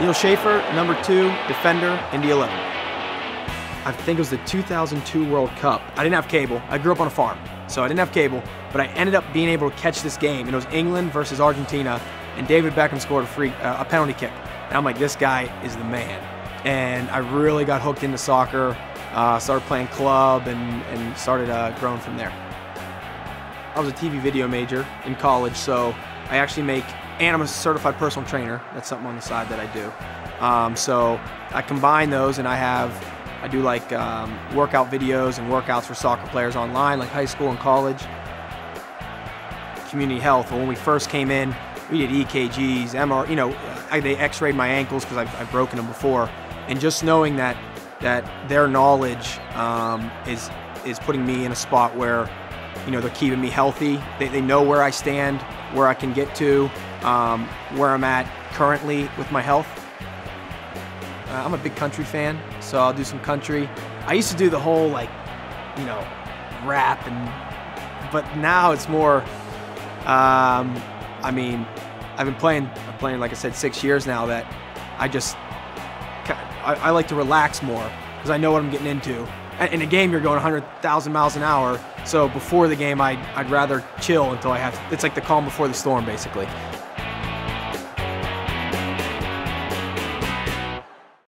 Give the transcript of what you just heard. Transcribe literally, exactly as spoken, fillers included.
Neil Shaffer, number two, defender, Indy eleven. I think it was the two thousand two World Cup. I didn't have cable. I grew up on a farm, so I didn't have cable, but I ended up being able to catch this game. And it was England versus Argentina, and David Beckham scored a free, uh, a penalty kick. And I'm like, this guy is the man. And I really got hooked into soccer, uh, started playing club, and, and started uh, growing from there. I was a T V video major in college, so I actually make, and I'm a certified personal trainer. That's something on the side that I do. Um, so I combine those, and I have, I do like um, workout videos and workouts for soccer players online, like high school and college. Community health. When we first came in, we did E K Gs, M R, you know, I, they X-rayed my ankles because I've, I've broken them before, and just knowing that that their knowledge um, is is putting me in a spot where, you know, they're keeping me healthy. They, they know where I stand, where I can get to, um, where I'm at currently with my health. Uh, I'm a big country fan, so I'll do some country. I used to do the whole, like, you know, rap, and but now it's more, um, I mean, I've been playing, I'm playing, like I said, six years now, that I just, I, I like to relax more because I know what I'm getting into. In a game, you're going one hundred thousand miles an hour, so before the game, I'd, I'd rather chill until I have, it's like the calm before the storm, basically.